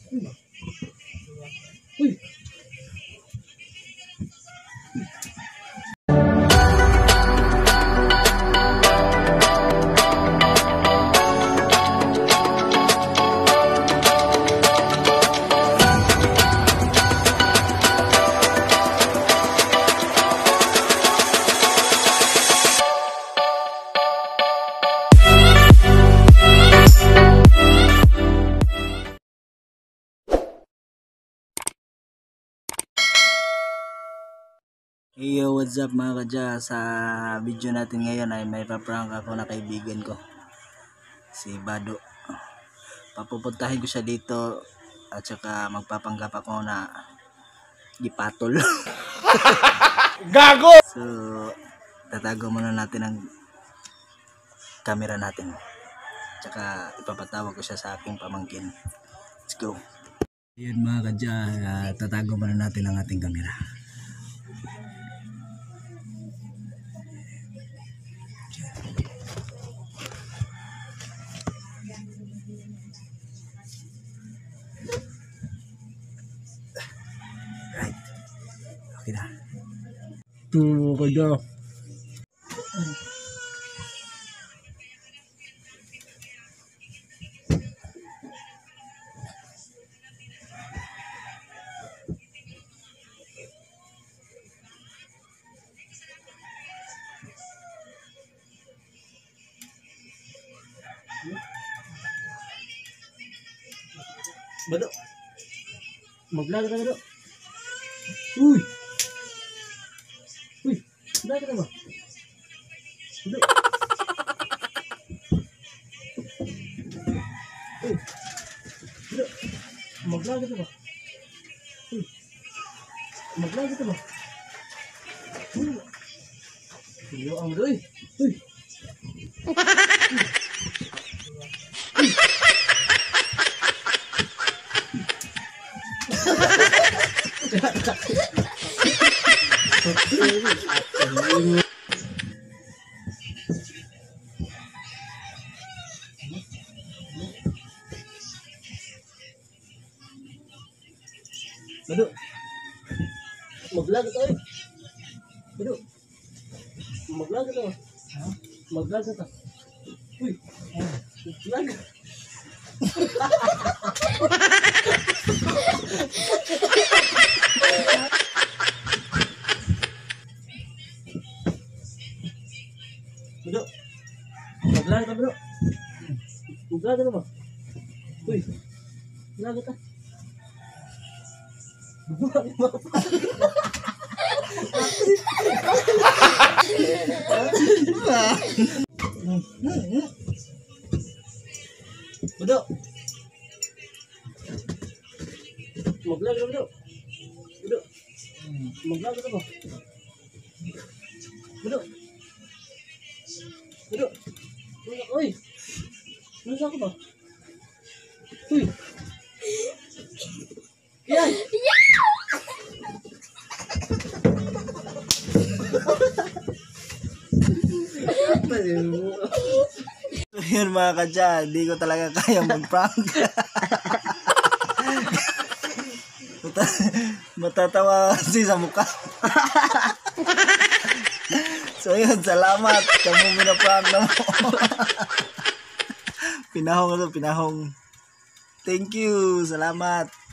Uy. Yo, what's up mga kadya? Sa video natin ngayon ay may paprank ako na kaibigan ko, si Bado. Papupuntahin ko siya dito at saka magpapanggap ako na gipatol. Gago! So, tatago muna natin ang camera natin. Tsaka ipapatawag ko siya sa aking pamangkin. Let's go. Ayun mga kadya, tatago muna natin ang ating camera. Right. Okay na. Tulo ka dyan. Bado. Maglaga ka Bado. Uy. Uy, maglaga ka ba? Bado. Uy. Bado. Maglaga ka ba? Uy. Maglaga ka ba? Uy. Iyo ang Bado. Uy. Bado. Maglaga ka eh. Bado. Maglaga ka. Ha? Maglaga ka. Uy. Maglaga. Bado. Maglaga ka Bado. Maglaga ka ba? Uy. Maglaga ka. Bado. Maglaga ka Bado. Bado. Maglaga ka ba? Bado. Bado. Uy. Nasa ka ba? Uy. Yan. So yun mga kadya, hindi ko talaga kaya mag-prank. Matatawa kasi sa mukha. So yun, salamat. Kamu minaprank na mo. Pinahong. Thank you, salamat.